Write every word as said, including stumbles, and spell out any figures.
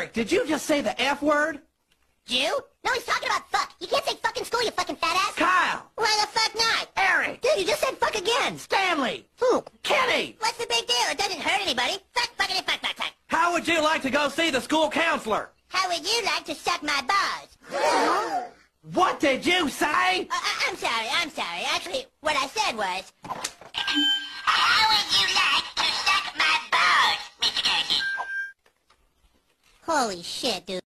Eric, did you just say the F word? Jew? No, he's talking about fuck. You can't say fuck in school, you fucking fat ass. Kyle! Why the fuck not? Eric! Dude, you just said fuck again. Stanley! Who? Kenny! What's the big deal? It doesn't hurt anybody. Fuck, fuckity, fuck, fuck, fuck. How would you like to go see the school counselor? How would you like to suck my balls? What did you say? Uh, I I'm sorry, I'm sorry. Actually, what I said was... How would you like to suck my balls, Mister Garrison? Holy shit, dude.